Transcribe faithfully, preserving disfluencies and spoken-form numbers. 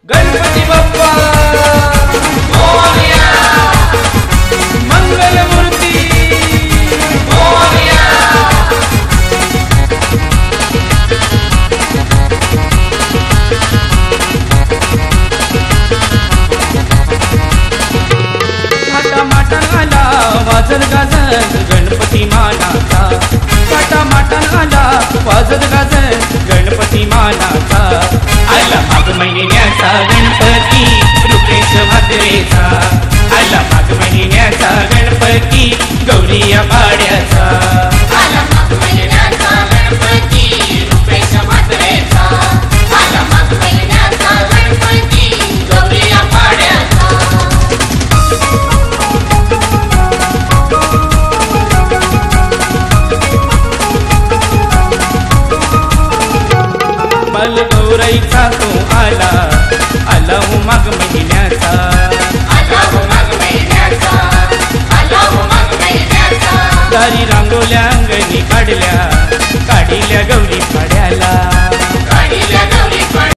गणपती बाप्पा मोरया, मंगल मूर्ती मोरया। थाटा माटा आला वाजत गाजत गणपती मानाचा, थाटा माटा आला वाजत गाजत गणपती मानाचा। आला माघ महिन्याचा गणपती रुपेश म्हात्रेचा, आला माघ महिन्याचा गणपती गौरी या पाड्याचा। आला माघ महिन्याचा गणपती रुपेश म्हात्रेचा, आला माघ महिन्याचा गणपती गौरी या पाड्याचा। बाल गौराईचा तो आला, आला हो माघ महिन्याचा, आला हो माघ महिन्याचा, आला हो माघ महिन्याचा। दारी रांगोल्या अंगणी काढल्या,